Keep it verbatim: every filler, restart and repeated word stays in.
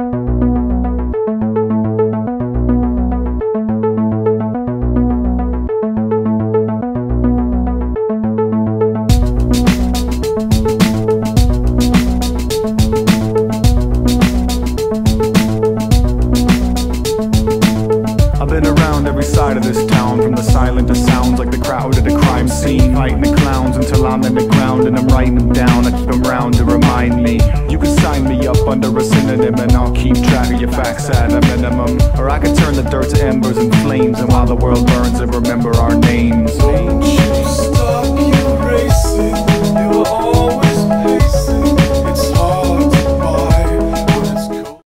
Of this town, from the silent to sounds like the crowd at a crime scene, fighting the clowns until I'm in the ground and I'm writing them down. I keep them round to remind me. You can sign me up under a synonym and I'll keep track of your facts at a minimum. Or I can turn the dirt to embers and flames, and while the world burns and remember our names. Don't you stop, you racing, you're